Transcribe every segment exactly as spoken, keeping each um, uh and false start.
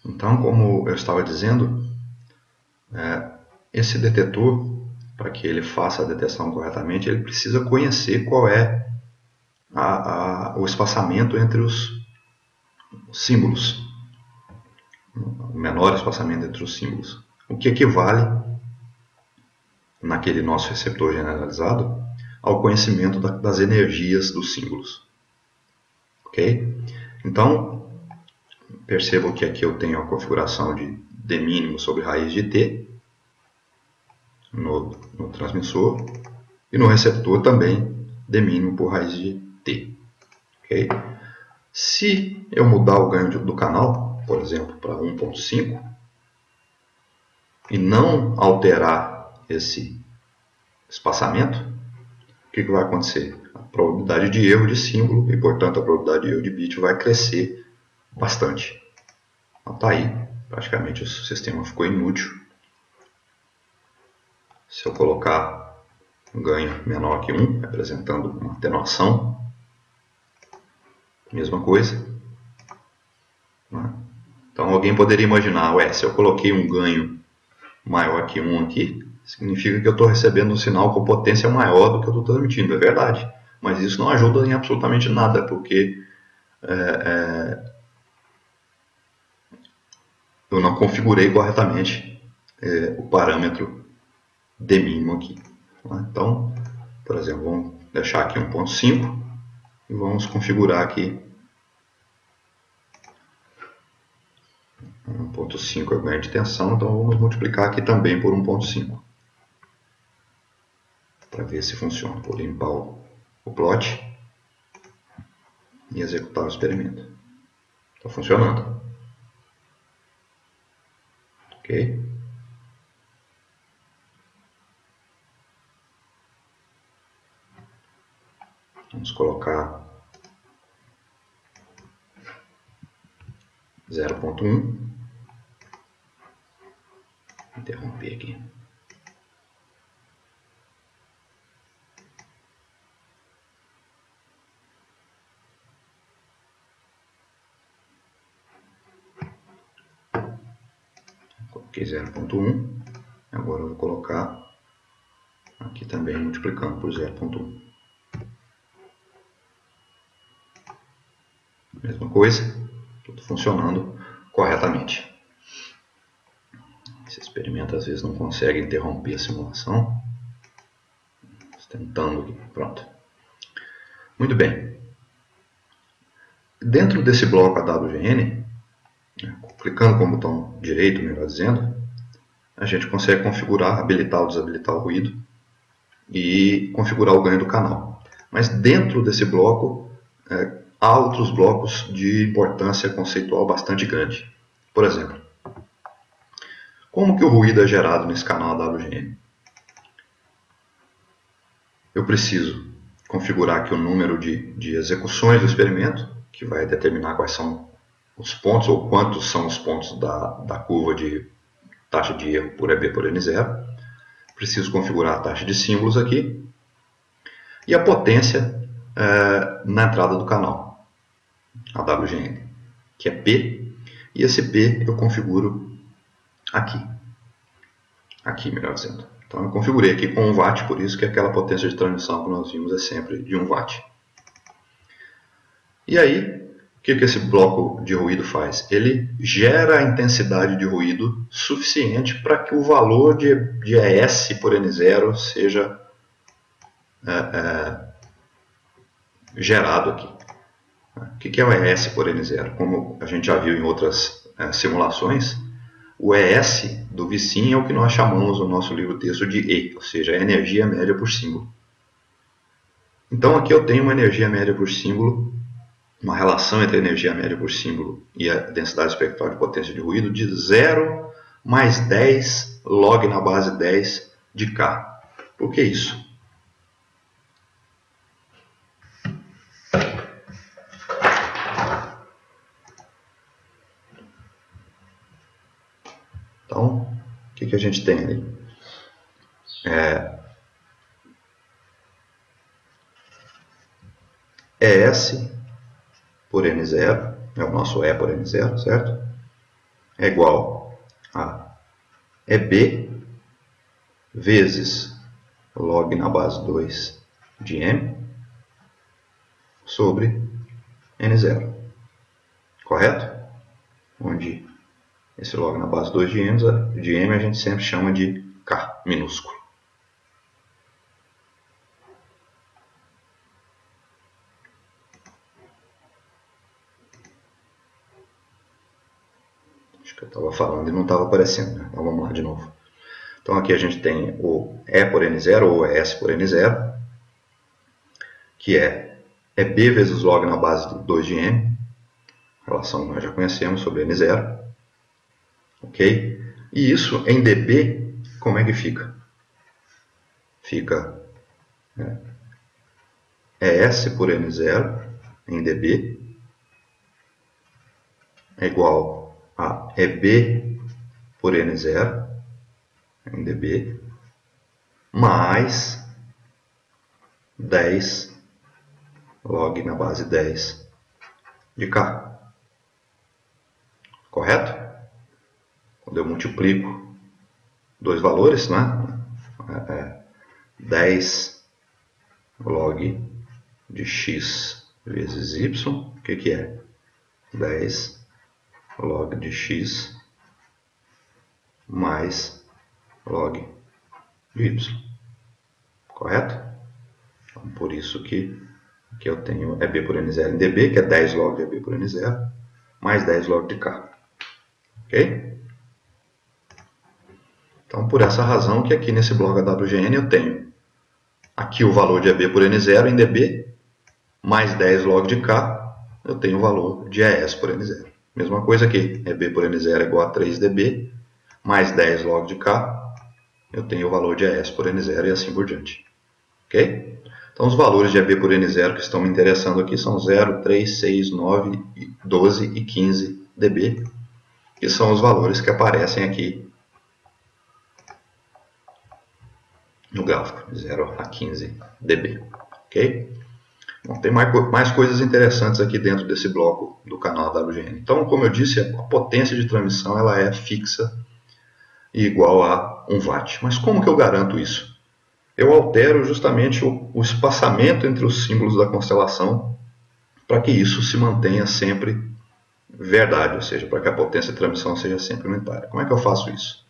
Então, como eu estava dizendo, é, esse detetor, para que ele faça a detecção corretamente, ele precisa conhecer qual é a, a, o espaçamento entre os símbolos, o menor espaçamento entre os símbolos, o que equivale, naquele nosso receptor generalizado, ao conhecimento da, das energias dos símbolos. Ok? Então, percebam que aqui eu tenho a configuração de D mínimo sobre raiz de T no, no transmissor e no receptor também D mínimo por raiz de T. Okay? Se eu mudar o ganho do canal, por exemplo, para um ponto cinco e não alterar esse espaçamento, o que, que vai acontecer? A probabilidade de erro de símbolo e, portanto, a probabilidade de erro de bit vai crescer bastante. Então está aí, praticamente o sistema ficou inútil. Se eu colocar um ganho menor que um, representando uma atenuação, mesma coisa. Então alguém poderia imaginar, ué, se eu coloquei um ganho maior que um aqui, significa que eu estou recebendo um sinal com potência maior do que eu estou transmitindo. É verdade, mas isso não ajuda em absolutamente nada, porque é, é, eu não configurei corretamente é, o parâmetro D mínimo aqui. Então, por exemplo, vamos deixar aqui um ponto cinco e vamos configurar aqui um ponto cinco é o ganho de tensão, então vamos multiplicar aqui também por um ponto cinco para ver se funciona. Vou limpar o, o plot e executar o experimento. Está funcionando. Ok? Vamos colocar zero ponto um. Interromper aqui. Coloquei zero ponto um. Agora eu vou colocar aqui também multiplicando por zero ponto um. Mesma coisa, tudo funcionando corretamente. Esse experimento às vezes não consegue interromper a simulação. Tentando aqui, pronto. Muito bem. Dentro desse bloco A W G N, clicando com o botão direito, melhor dizendo, a gente consegue configurar, habilitar ou desabilitar o ruído e configurar o ganho do canal. Mas dentro desse bloco, é, há outros blocos de importância conceitual bastante grande. Por exemplo, como que o ruído é gerado nesse canal A W G N? Eu preciso configurar aqui o número de, de execuções do experimento, que vai determinar quais são os pontos, ou quantos são os pontos da, da curva de taxa de erro por E B por N zero. Preciso configurar a taxa de símbolos aqui. E a potência é, na entrada do canal, A W G N, que é P. E esse P eu configuro aqui. Aqui, melhor dizendo. Então eu configurei aqui com um watt, por isso que aquela potência de transmissão que nós vimos é sempre de um watt. E aí, o que, que esse bloco de ruído faz? Ele gera a intensidade de ruído suficiente para que o valor de, de E S por N zero seja é, é, gerado aqui. O que, que é o E S por N zero? Como a gente já viu em outras é, simulações, o E S do Vicin é o que nós chamamos no nosso livro-texto de E, ou seja, a energia média por símbolo. Então aqui eu tenho uma energia média por símbolo, uma relação entre a energia média por símbolo e a densidade espectral de potência de ruído de zero mais dez log na base dez de K. Por que isso? Então, o que, que a gente tem ali? É, E S por N zero, é o nosso E por N zero, certo? é igual a E B vezes log na base dois de M sobre N zero. Correto? Onde esse log na base dois de M, de M a gente sempre chama de K minúsculo. Acho que eu estava falando e não estava aparecendo, né? Então vamos lá de novo. Então aqui a gente tem o E por N zero, ou S por N zero, que é E B vezes log na base dois de M, relação que nós já conhecemos sobre N zero. Ok? E isso em dB, como é que fica? Fica né, S por N zero em dB é igual a E B por N zero em dB mais dez log na base dez de K. Correto? Quando eu multiplico dois valores, né? É dez log de x vezes y, o que, que é? dez log de x mais log de y. Correto? Então, por isso que aqui eu tenho E B por N zero em dB, que é dez log de E B por N zero, mais dez log de K. Ok? Então, por essa razão que aqui nesse bloco A W G N eu tenho aqui o valor de E B por N zero em dB, mais dez log de K, eu tenho o valor de E S por N zero. Mesma coisa aqui, E B por N zero é igual a três dB, mais dez log de K, eu tenho o valor de E S por N zero e assim por diante. Ok? Então, os valores de E B por N zero que estão me interessando aqui são zero, três, seis, nove, doze e quinze dB, que são os valores que aparecem aqui no gráfico, de zero a quinze dB. Ok? Bom, tem mais, mais coisas interessantes aqui dentro desse bloco do canal A W G N. Então, como eu disse, a potência de transmissão ela é fixa e igual a um watt. Mas como que eu garanto isso? Eu altero justamente o, o espaçamento entre os símbolos da constelação para que isso se mantenha sempre verdade, ou seja, para que a potência de transmissão seja sempre unitária. Como é que eu faço isso?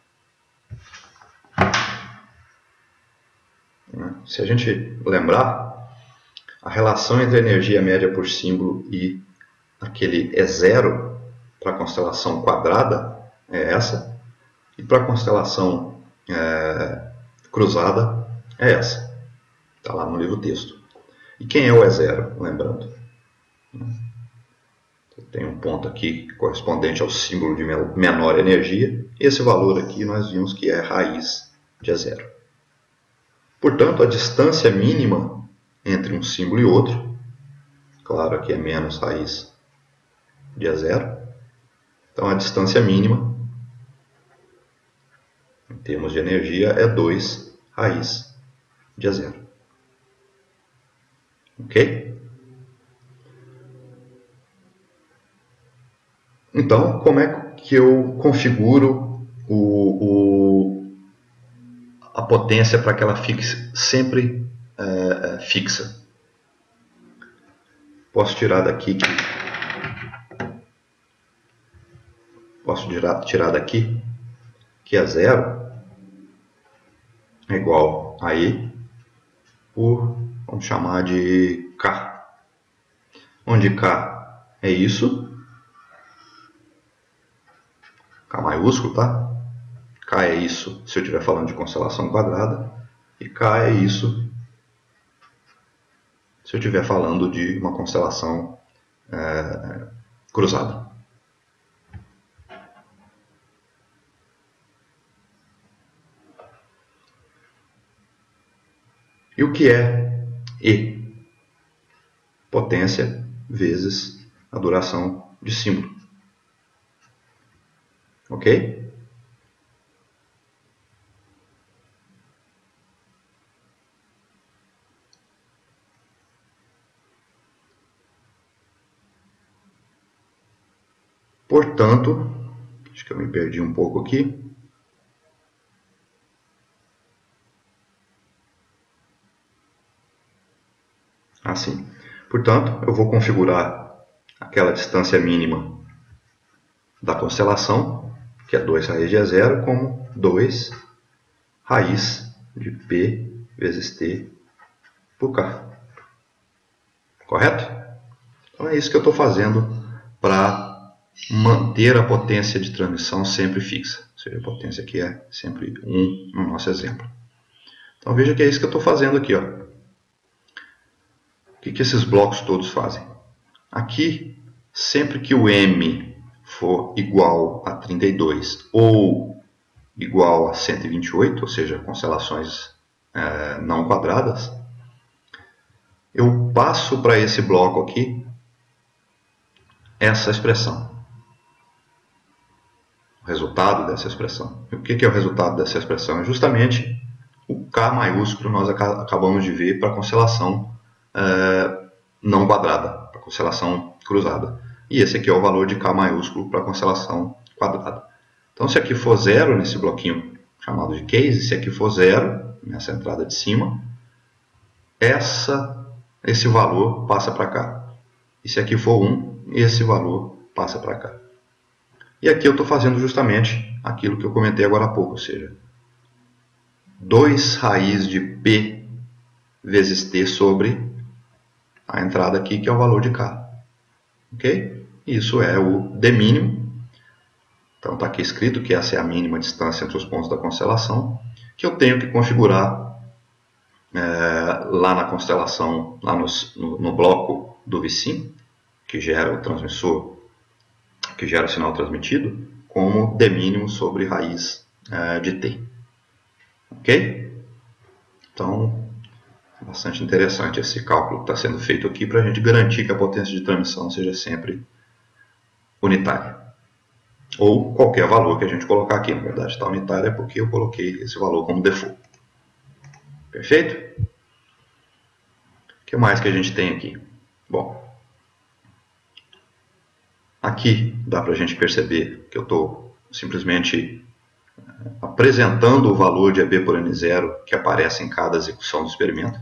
Se a gente lembrar, a relação entre a energia média por símbolo e aquele E zero para a constelação quadrada é essa, e para a constelação é, cruzada é essa. Está lá no livro texto. E quem é o E zero? Lembrando. Tem um ponto aqui correspondente ao símbolo de menor energia. Esse valor aqui nós vimos que é raiz de E zero. Portanto, a distância mínima entre um símbolo e outro, claro que é menos raiz de E zero. Então, a distância mínima, em termos de energia, é dois raiz de E zero. Ok? Então, como é que eu configuro o, o, a potência para que ela fique sempre é, fixa? Posso tirar daqui que posso tirar, tirar daqui que é zero é igual a E por, vamos chamar de K, onde K é isso, K maiúsculo, tá? K é isso se eu estiver falando de constelação quadrada, e K é isso se eu estiver falando de uma constelação é, cruzada. E o que é E? Potência vezes a duração de símbolo. Ok? Portanto, Acho que eu me perdi um pouco aqui. Assim. Portanto, eu vou configurar aquela distância mínima da constelação, que é dois raiz de E zero, como dois raiz de P vezes T por K. Correto? Então é isso que eu estou fazendo para manter a potência de transmissão sempre fixa. Ou seja, a potência aqui é sempre um no nosso exemplo. Então veja que é isso que eu estou fazendo aqui. Ó. O que, que esses blocos todos fazem? Aqui, sempre que o M for igual a trinta e dois ou igual a cento e vinte e oito, ou seja, constelações é, não quadradas, eu passo para esse bloco aqui essa expressão. O resultado dessa expressão. E o que é o resultado dessa expressão? É justamente o K maiúsculo que nós acabamos de ver para a constelação é, não quadrada, para a constelação cruzada. E esse aqui é o valor de K maiúsculo para a constelação quadrada. Então, se aqui for zero nesse bloquinho chamado de case, se aqui for zero, nessa entrada de cima, essa, esse valor passa para cá. E se aqui for um, esse valor passa para cá. E aqui eu estou fazendo justamente aquilo que eu comentei agora há pouco, ou seja, dois raiz de P vezes T sobre a entrada aqui, que é o valor de K. Ok? Isso é o D mínimo. Então está aqui escrito que essa é a mínima distância entre os pontos da constelação, que eu tenho que configurar é, lá na constelação, lá no, no, no bloco do vizinho, que gera o transmissor, que gera o sinal transmitido, como D mínimo sobre raiz é, de T. Ok? Então, é bastante interessante esse cálculo que está sendo feito aqui para a gente garantir que a potência de transmissão seja sempre unitária. Ou qualquer valor que a gente colocar aqui. Na verdade, está unitária porque eu coloquei esse valor como default. Perfeito? O que mais que a gente tem aqui? Bom, aqui dá para a gente perceber que eu estou simplesmente apresentando o valor de E B por N zero que aparece em cada execução do experimento.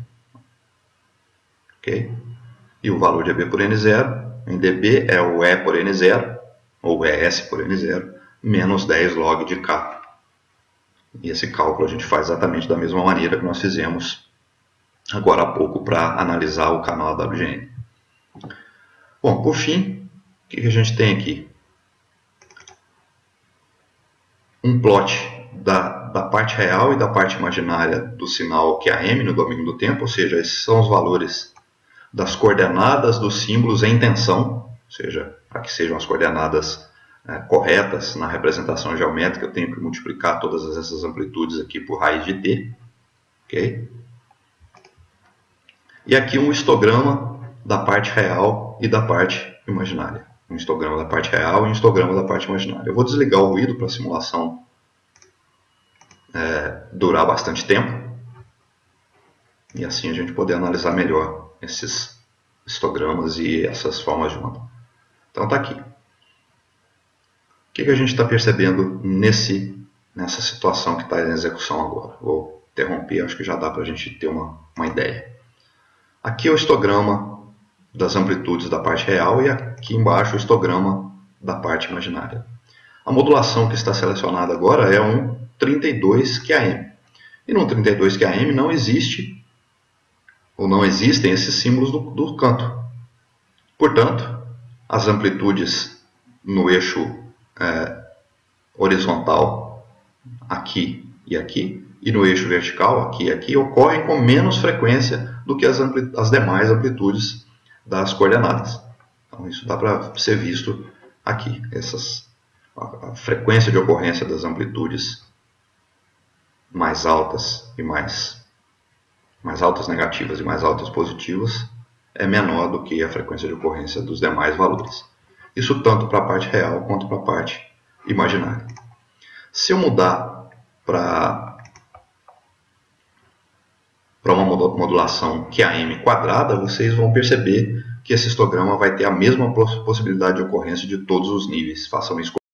Ok? E o valor de E B por N zero em dB é o E por N zero, ou E S por N zero, menos dez log de K. E esse cálculo a gente faz exatamente da mesma maneira que nós fizemos agora há pouco para analisar o canal A W G N. Bom, por fim, o que a gente tem aqui? Um plot da, da parte real e da parte imaginária do sinal Q A M no domínio do tempo, ou seja, esses são os valores das coordenadas dos símbolos em tensão, ou seja, para que sejam as coordenadas é, corretas na representação geométrica, eu tenho que multiplicar todas essas amplitudes aqui por raiz de t. Okay? E aqui um histograma da parte real e da parte imaginária. Um histograma da parte real e um histograma da parte imaginária. Eu vou desligar o ruído para a simulação é, durar bastante tempo. E assim a gente poder analisar melhor esses histogramas e essas formas de onda. Então está aqui. O que, que a gente está percebendo nesse, nessa situação que está em execução agora? Vou interromper, acho que já dá para a gente ter uma, uma ideia. Aqui é o histograma das amplitudes da parte real e aqui embaixo o histograma da parte imaginária. A modulação que está selecionada agora é um trinta e dois Q A M. E no trinta e dois Q A M não existe, ou não existem esses símbolos do, do canto. Portanto, as amplitudes no eixo é, horizontal, aqui e aqui, e no eixo vertical, aqui e aqui, ocorrem com menos frequência do que as, as demais amplitudes das coordenadas. Então, isso dá para ser visto aqui. Essas, a, a frequência de ocorrência das amplitudes mais altas e mais, mais altas negativas e mais altas positivas é menor do que a frequência de ocorrência dos demais valores. Isso tanto para a parte real quanto para a parte imaginária. Se eu mudar para para uma modulação Q A M quadrada, vocês vão perceber que esse histograma vai ter a mesma possibilidade de ocorrência de todos os níveis. Façam isso